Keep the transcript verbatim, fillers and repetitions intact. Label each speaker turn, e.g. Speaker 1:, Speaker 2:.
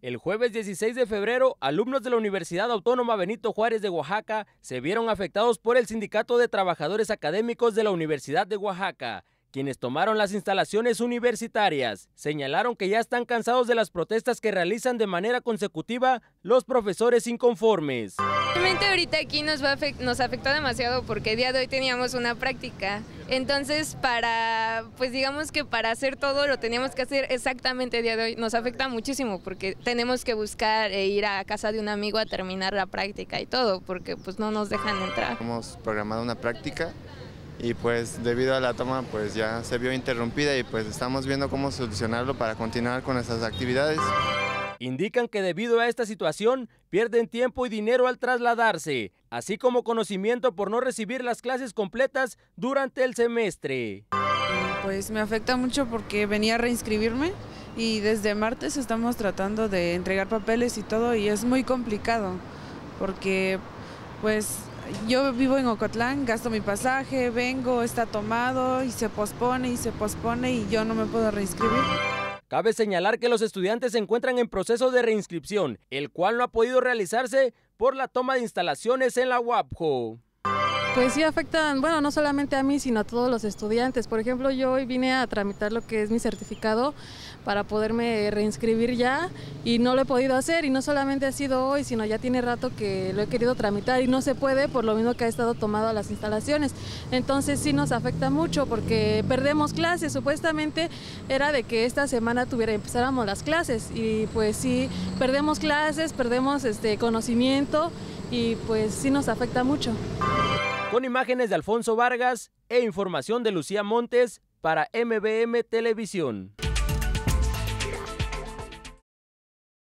Speaker 1: El jueves dieciséis de febrero, alumnos de la Universidad Autónoma Benito Juárez de Oaxaca se vieron afectados por el Sindicato de Trabajadores Académicos de la Universidad de Oaxaca, quienes tomaron las instalaciones universitarias. Señalaron que ya están cansados de las protestas que realizan de manera consecutiva los profesores inconformes.
Speaker 2: Realmente ahorita aquí nos, va a afect nos afectó demasiado porque el día de hoy teníamos una práctica. Entonces, para, pues digamos que para hacer todo lo teníamos que hacer exactamente el día de hoy. Nos afecta muchísimo porque tenemos que buscar e ir a casa de un amigo a terminar la práctica y todo, porque pues no nos dejan entrar.
Speaker 3: Hemos programado una práctica y pues debido a la toma pues ya se vio interrumpida y pues estamos viendo cómo solucionarlo para continuar con nuestras actividades.
Speaker 1: Indican que debido a esta situación pierden tiempo y dinero al trasladarse, así como conocimiento por no recibir las clases completas durante el semestre.
Speaker 4: Pues me afecta mucho porque venía a reinscribirme y desde martes estamos tratando de entregar papeles y todo y es muy complicado porque pues yo vivo en Ocotlán, gasto mi pasaje, vengo, está tomado y se pospone y se pospone y yo no me puedo reinscribir.
Speaker 1: Cabe señalar que los estudiantes se encuentran en proceso de reinscripción, el cual no ha podido realizarse por la toma de instalaciones en la U A P J O.
Speaker 5: Pues sí afectan, bueno, no solamente a mí, sino a todos los estudiantes. Por ejemplo, yo hoy vine a tramitar lo que es mi certificado para poderme reinscribir ya y no lo he podido hacer y no solamente ha sido hoy, sino ya tiene rato que lo he querido tramitar y no se puede por lo mismo que ha estado tomado las instalaciones. Entonces sí nos afecta mucho porque perdemos clases. Supuestamente era de que esta semana tuviera, empezáramos las clases y pues sí, perdemos clases, perdemos este conocimiento y pues sí nos afecta mucho.
Speaker 1: Con imágenes de Alfonso Vargas e información de Lucía Montes para M B M Televisión.